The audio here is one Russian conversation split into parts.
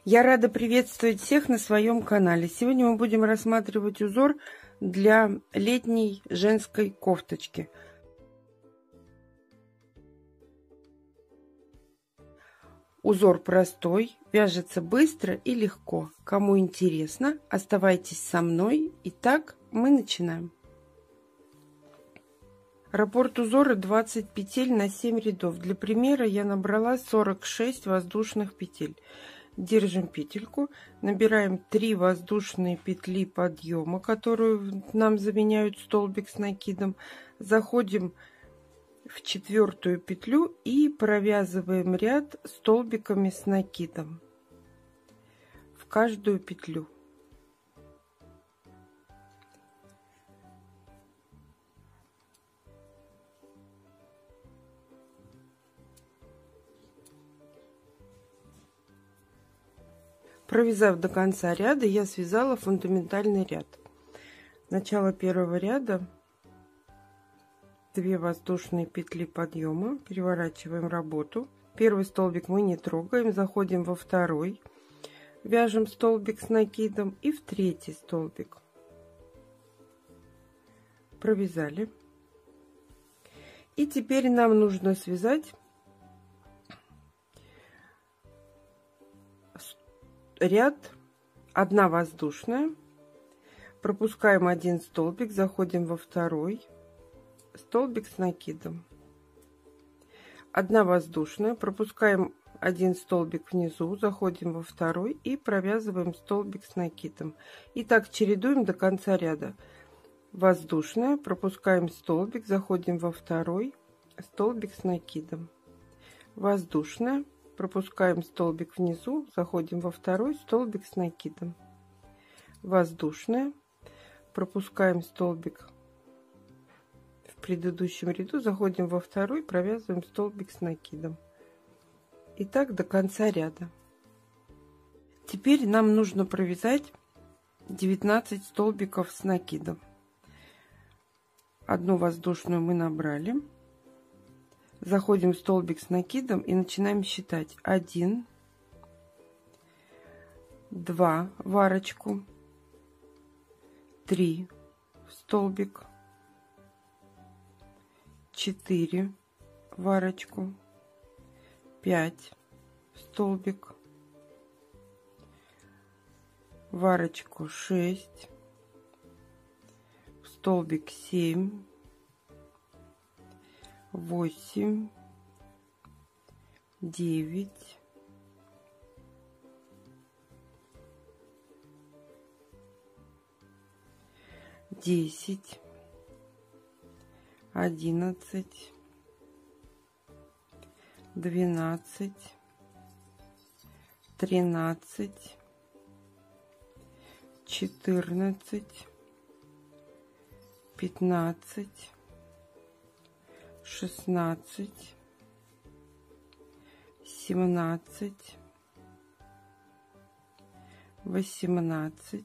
Я рада приветствовать всех на своем канале. Сегодня мы будем рассматривать узор для летней женской кофточки. Узор простой, вяжется быстро и легко. Кому интересно, оставайтесь со мной. Итак, мы начинаем. Раппорт узора 20 петель на 7 рядов. Для примера я набрала 46 воздушных петель. Держим петельку, набираем 3 воздушные петли подъема, которую нам заменяют столбик с накидом. Заходим в 4-ю петлю и провязываем ряд столбиками с накидом в каждую петлю. Провязав до конца ряда, я связала фундаментальный ряд. Начало первого ряда, 2 воздушные петли подъема, переворачиваем работу. Первый столбик мы не трогаем, заходим во второй, вяжем столбик с накидом и в 3-й столбик. Провязали. И теперь нам нужно связать ряд 1 воздушная, пропускаем 1 столбик, заходим во второй, столбик с накидом, 1 воздушная, пропускаем 1 столбик внизу, заходим во второй и провязываем столбик с накидом. И так чередуем до конца ряда. Воздушная, пропускаем столбик, заходим во второй, столбик с накидом, воздушная, пропускаем столбик внизу, заходим во второй, столбик с накидом, воздушная, пропускаем столбик в предыдущем ряду, заходим во второй, провязываем столбик с накидом. И так до конца ряда. Теперь нам нужно провязать 19 столбиков с накидом. 1 воздушную мы набрали. Заходим в столбик с накидом и начинаем считать. 1, 2 в арочку, 3 в столбик, 4 в арочку, 5 в столбик, в арочку 6, в столбик 7, 8, 9, 10, 11, 12, 13, 14, 15, 16, 17, 18,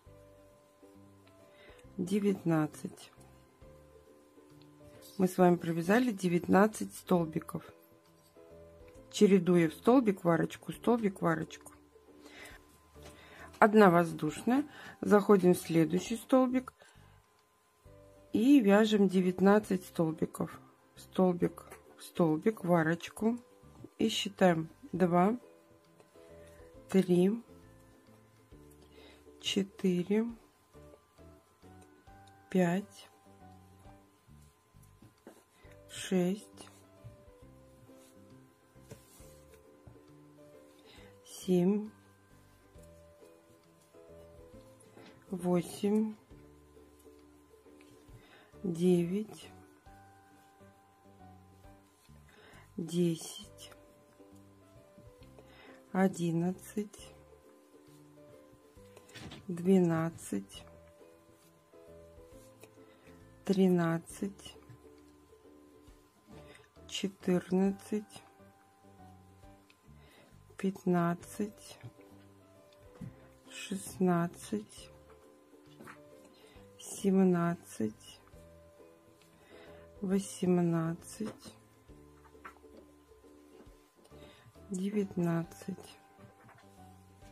19. Мы с вами провязали 19 столбиков, чередуя в столбик в арочку, столбик в арочку. 1 воздушная, заходим в следующий столбик и вяжем 19 столбиков. Столбик, столбик в арочку и считаем 2, 3, 4, 5, 6, 7, 8, 9, 10, 11, 12, 13, 14, 15, 16, 17, 18, 19.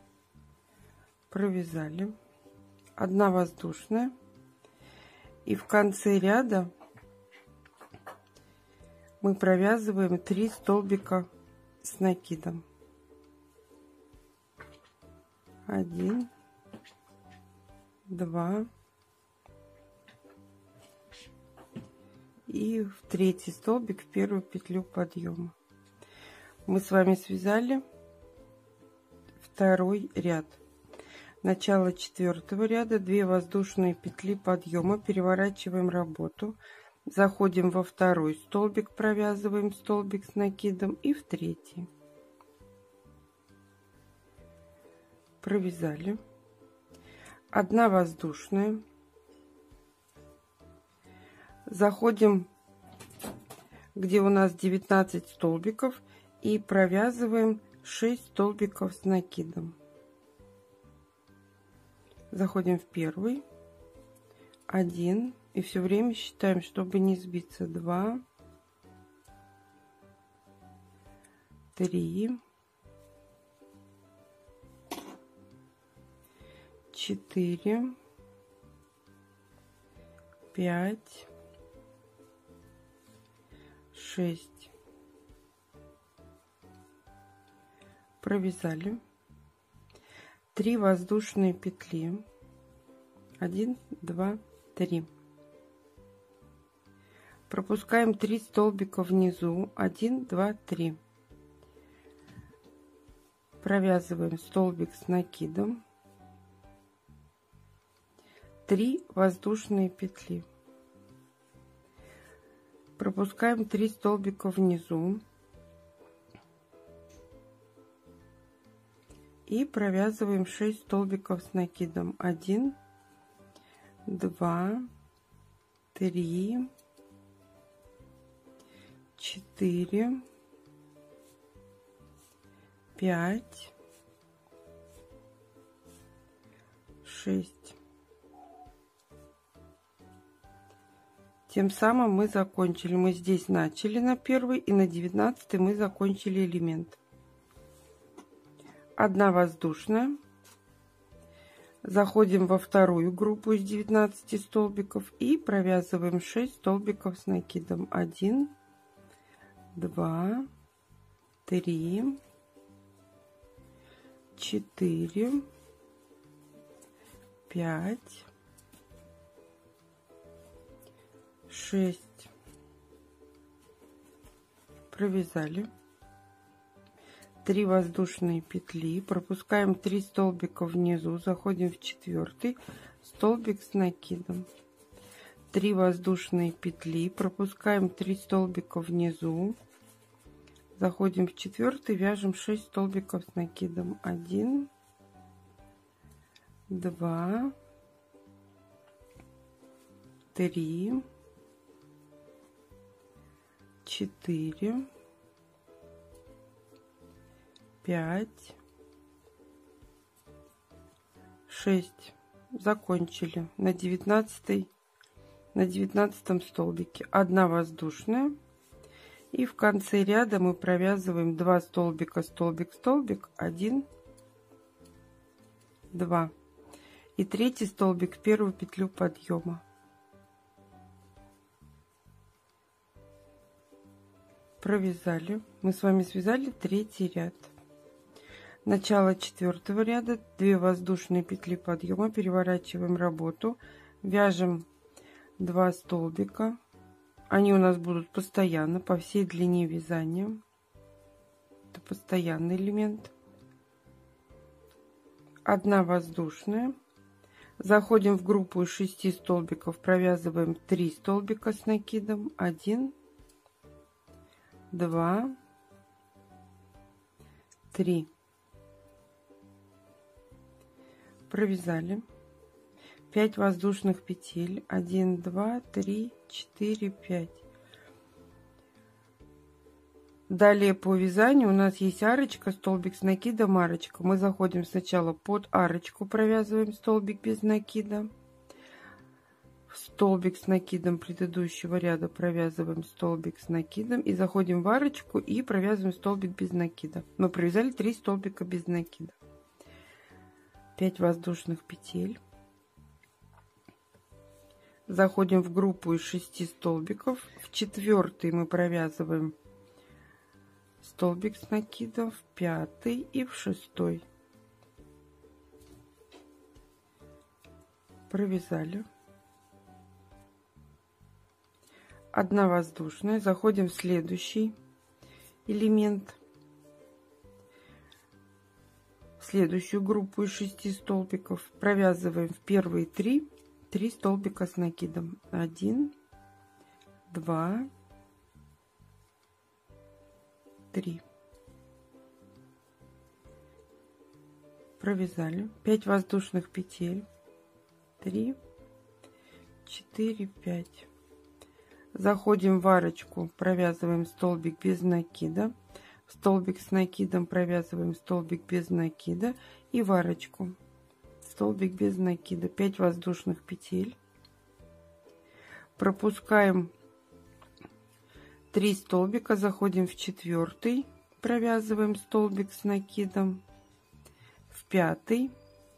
провязали, 1 воздушная, и в конце ряда мы провязываем 3 столбика с накидом. 1, 2 и в третий столбик в первую петлю подъема. Мы с вами связали второй ряд. Начало 4-го ряда, 2 воздушные петли подъема, переворачиваем работу, заходим во второй столбик, провязываем столбик с накидом и в третий. Провязали, 1 воздушная, заходим, где у нас 19 столбиков, и провязываем 6 столбиков с накидом. Заходим в первый, 1, и все время считаем, чтобы не сбиться, 2, 3, 4, 5, 6. Провязали, 3 воздушные петли, 1, 2, 3. Пропускаем 3 столбика внизу, 1, 2, 3. Провязываем столбик с накидом, 3 воздушные петли. Пропускаем 3 столбика внизу и провязываем 6 столбиков с накидом. 1, 2, 3, 4, 5, 6. Тем самым мы закончили. Мы здесь начали на первый, и на 19 мы закончили элемент. 1 воздушная. Заходим во вторую группу из 19 столбиков и провязываем 6 столбиков с накидом. 1, 2, 3, 4, 5, 6. Провязали, 3 воздушные петли, пропускаем 3 столбика внизу, заходим в 4 столбик с накидом, 3 воздушные петли, пропускаем 3 столбика внизу, заходим в 4, вяжем 6 столбиков с накидом. 1, 2, 3, 4, 5, 6. Закончили на 19 столбике. 1 воздушная, и в конце ряда мы провязываем 2 столбика, столбик, столбик, 1, 2 и третий столбик в первую петлю подъема. Провязали, мы с вами связали третий ряд. Начало 4-го ряда, 2 воздушные петли подъема, переворачиваем работу, вяжем 2 столбика, они у нас будут постоянно по всей длине вязания, это постоянный элемент. 1 воздушная, заходим в группу из 6 столбиков, провязываем 3 столбика с накидом, 1, 2, 3. Провязали, 5 воздушных петель, 1, 2, 3, 4, 5. Далее по вязанию у нас есть арочка, столбик с накидом, арочка. Мы заходим сначала под арочку, провязываем столбик без накида, в столбик с накидом предыдущего ряда провязываем столбик с накидом и заходим в арочку и провязываем столбик без накида. Мы провязали 3 столбика без накида. 5 воздушных петель. Заходим в группу из 6 столбиков. В 4 мы провязываем столбик с накидом, в 5 и в 6. Провязали. 1 воздушная. Заходим в следующий элемент, в следующую группу из 6 столбиков. Провязываем в первые 3 столбика с накидом. 1, 2, 3. Провязали. 5 воздушных петель. 3, 4, 5. Заходим в арочку, провязываем столбик без накида, столбик с накидом, провязываем столбик без накида и в арочку, столбик без накида, 5 воздушных петель. Пропускаем 3 столбика, заходим в 4, провязываем столбик с накидом, в 5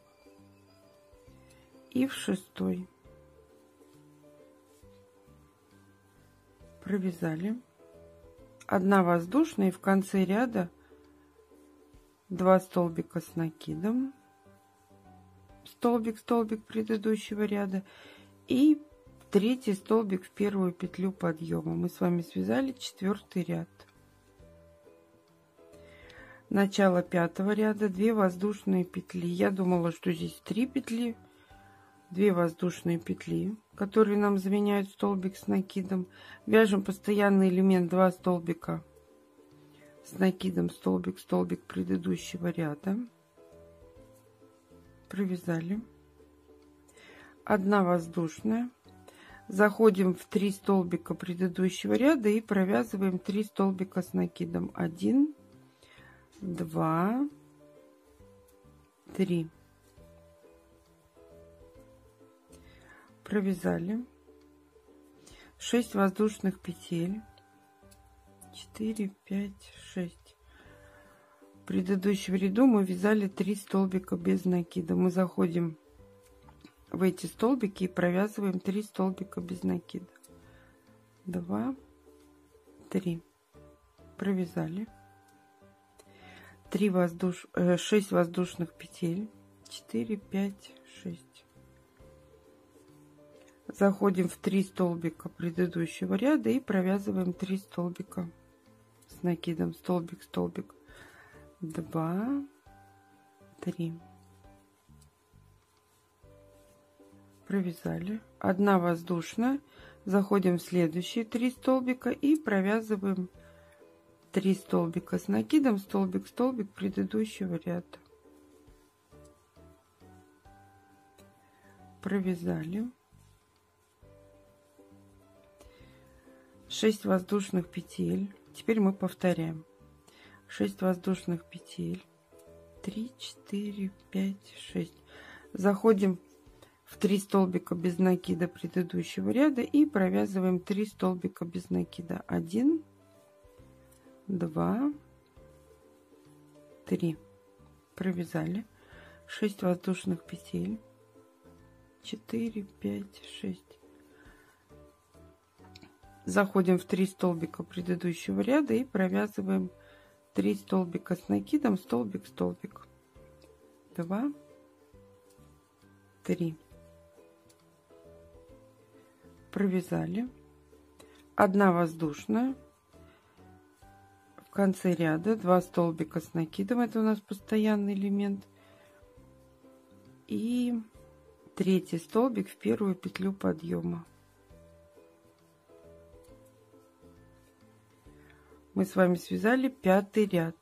и в 6. Провязали. 1 воздушная и в конце ряда 2 столбика с накидом, столбик предыдущего ряда и 3 столбик в первую петлю подъема. Мы с вами связали 4 ряд. Начало 5 ряда, 2 воздушные петли. Я думала, что здесь 3 петли, 2 воздушные петли, которые нам заменяют столбик с накидом. Вяжем постоянный элемент 2 столбика с накидом, столбик предыдущего ряда. Провязали. 1 воздушная. Заходим в 3 столбика предыдущего ряда и провязываем 3 столбика с накидом. 1, 2, 3. Провязали. 6 воздушных петель. 4, 5, 6. В предыдущем ряду мы вязали 3 столбика без накида. Мы заходим в эти столбики и провязываем 3 столбика без накида. 2, 3. Провязали. 6 воздушных петель. 4, 5, 6. Заходим в 3 столбика предыдущего ряда и провязываем 3 столбика с накидом, столбик, 2, 3. Провязали. 1 воздушная. Заходим в следующие 3 столбика и провязываем 3 столбика с накидом, столбик предыдущего ряда. Провязали. 6 воздушных петель. Теперь мы повторяем. 6 воздушных петель. 3, 4, 5, 6. Заходим в 3 столбика без накида предыдущего ряда и провязываем 3 столбика без накида. 1, 2, 3. Провязали. 6 воздушных петель. 4, 5, 6. Заходим в 3 столбика предыдущего ряда и провязываем 3 столбика с накидом, столбик. 2, 3. Провязали. 1 воздушная. В конце ряда 2 столбика с накидом. Это у нас постоянный элемент. И 3 столбик в первую петлю подъема. Мы с вами связали 5 ряд.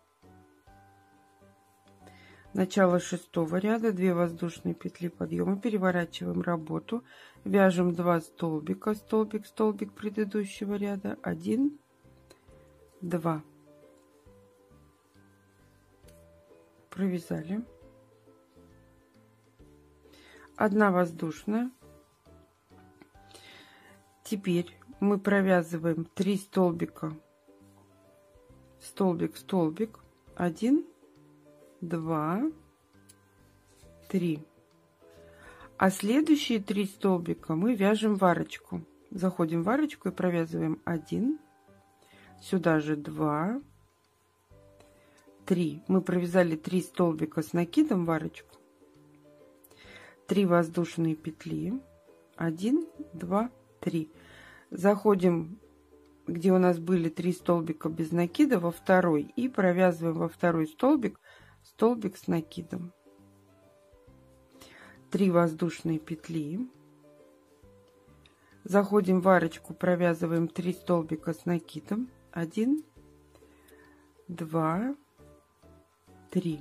Начало 6 ряда, 2 воздушные петли подъема, переворачиваем работу, вяжем 2 столбика, столбик предыдущего ряда, 1, 2. Провязали. 1 воздушная. Теперь мы провязываем 3 столбика, столбик, 1, 2, 3. А следующие 3 столбика мы вяжем в арочку. Заходим в арочку и провязываем 1, сюда же 2, 3. Мы провязали 3 столбика с накидом в арочку, 3 воздушные петли, 1, 2, 3. Заходим, где у нас были 3 столбика без накида, во второй и провязываем во второй столбик столбик с накидом. 3 воздушные петли. Заходим в арочку, провязываем 3 столбика с накидом. 1, 2, 3.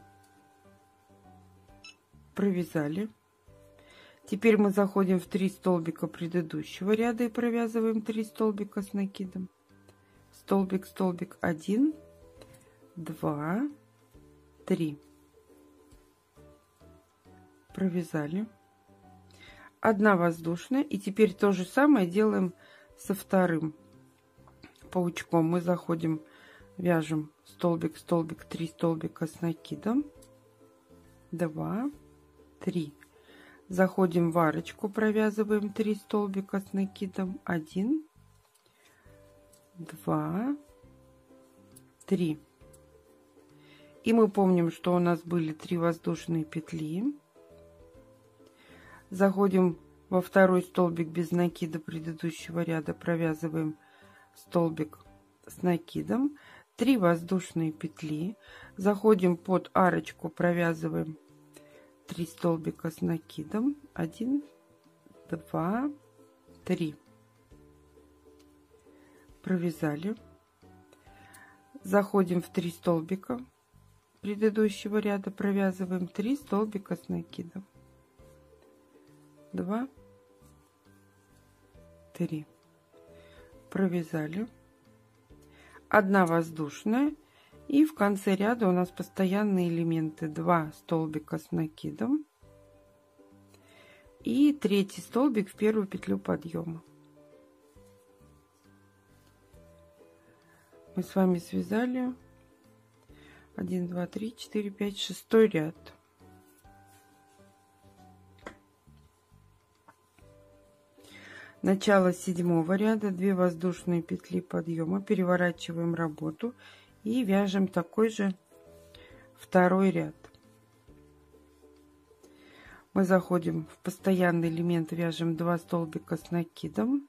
Провязали. Теперь мы заходим в 3 столбика предыдущего ряда и провязываем 3 столбика с накидом. Столбик, столбик, 1, 2, 3. Провязали. 1 воздушная. И теперь то же самое делаем со вторым паучком. Мы заходим, вяжем столбик, столбик, 3 столбика с накидом. 2, 3. Заходим в арочку, провязываем 3 столбика с накидом. 1, 2, 3. И мы помним, что у нас были 3 воздушные петли. Заходим во второй столбик без накида предыдущего ряда, провязываем столбик с накидом, 3 воздушные петли. Заходим под арочку, провязываем 3 столбика с накидом. 1, 2, 3. Провязали. Заходим в 3 столбика предыдущего ряда, провязываем 3 столбика с накидом. 2, 3. Провязали. 1 воздушная. И в конце ряда у нас постоянные элементы: 2 столбика с накидом и 3 столбик в первую петлю подъема. Мы с вами связали 1, 2, 3, 4, 5, 6 ряд. Начало 7 ряда, 2 воздушные петли подъема, переворачиваем работу и вяжем такой же второй ряд. Мы заходим в постоянный элемент, вяжем 2 столбика с накидом,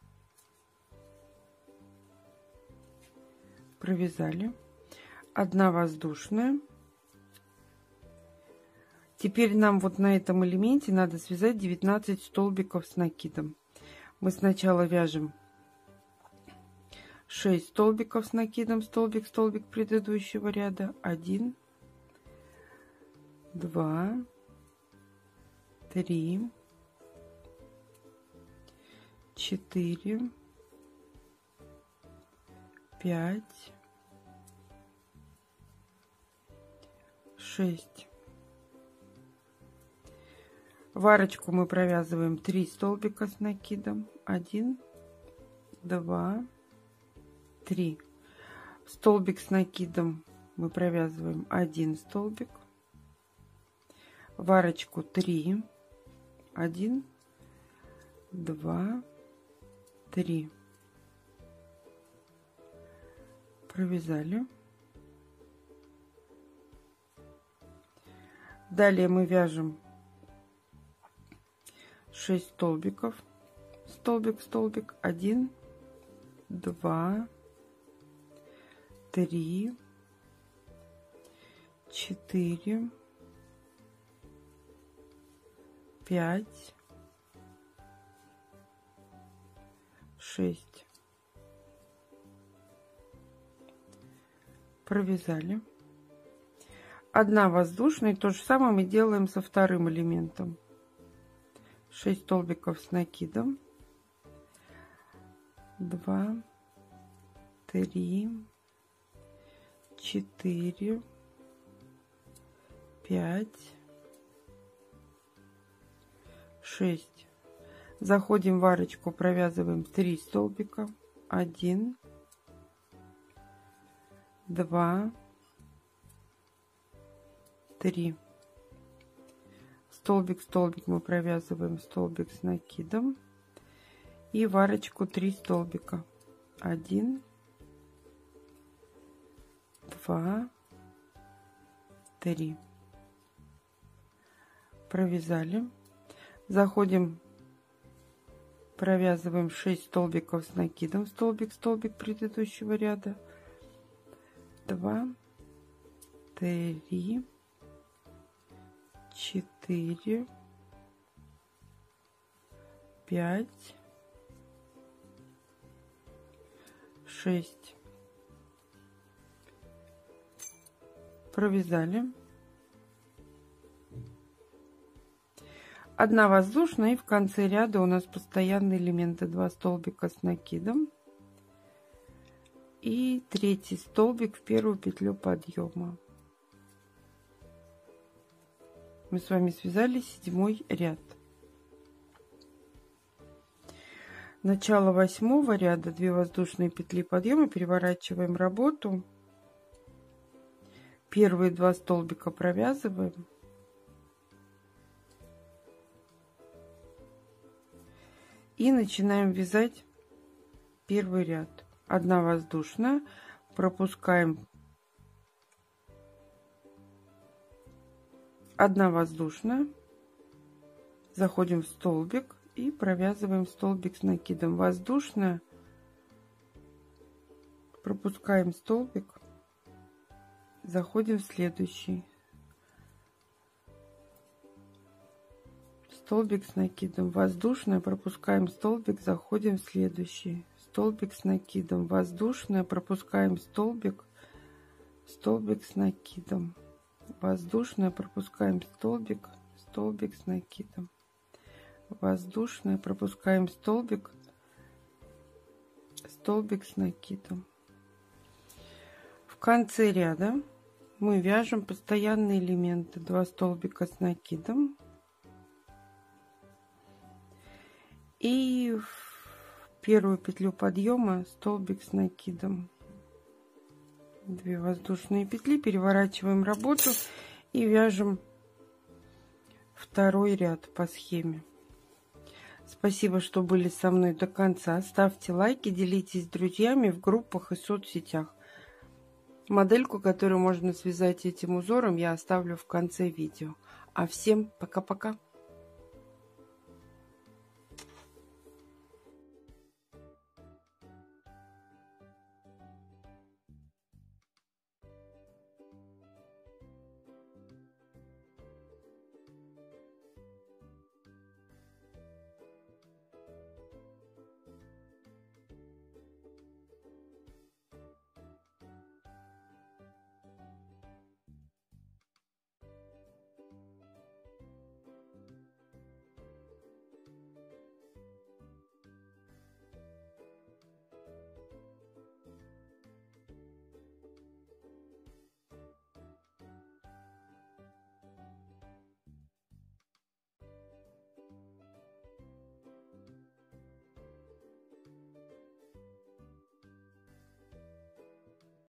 провязали, 1 воздушная. Теперь нам вот на этом элементе надо связать 19 столбиков с накидом. Мы сначала вяжем 6 столбиков с накидом, столбик, столбик предыдущего ряда. 1, 2, 3, 4, 5, 6. В арочку мы провязываем 3 столбика с накидом. 1, 2, 3. Столбик с накидом мы провязываем 1 столбик. В арочку 3. 1, 2, 3. Провязали. Далее мы вяжем 6 столбиков, столбик, столбик, 1, 2, 3, 4, 5, 6. Провязали. 1 воздушная, и то же самое мы делаем со вторым элементом. 6 столбиков с накидом, 2, 3, 4, 5, 6. Заходим в арочку, провязываем 3 столбика, 1, 2, 3. столбик мы провязываем столбик с накидом и в арочку 3 столбика. 1, 2, 3. Провязали. Заходим, провязываем 6 столбиков с накидом, столбик предыдущего ряда. 2, 3, 4, 5, 6. Провязали. 1 воздушная, и в конце ряда у нас постоянные элементы: 2 столбика с накидом и 3 столбик в первую петлю подъема. Мы с вами связали 7 ряд. Начало 8 ряда, 2 воздушные петли подъема, переворачиваем работу. Первые 2 столбика провязываем. И начинаем вязать первый ряд. 1 воздушная, пропускаем 1 воздушная, заходим в столбик и провязываем столбик с накидом. Воздушная, пропускаем столбик, заходим в следующий. Столбик с накидом, воздушная, пропускаем столбик, заходим в следующий. Столбик с накидом, воздушная, пропускаем столбик, столбик с накидом, воздушная, пропускаем столбик, столбик с накидом, воздушная, пропускаем столбик, столбик с накидом. В конце ряда мы вяжем постоянные элементы: 2 столбика с накидом и в первую петлю подъема столбик с накидом. 2 воздушные петли, переворачиваем работу и вяжем второй ряд по схеме. Спасибо, что были со мной до конца. Ставьте лайки, делитесь с друзьями в группах и соцсетях. Модельку, которую можно связать этим узором, я оставлю в конце видео. А всем пока-пока!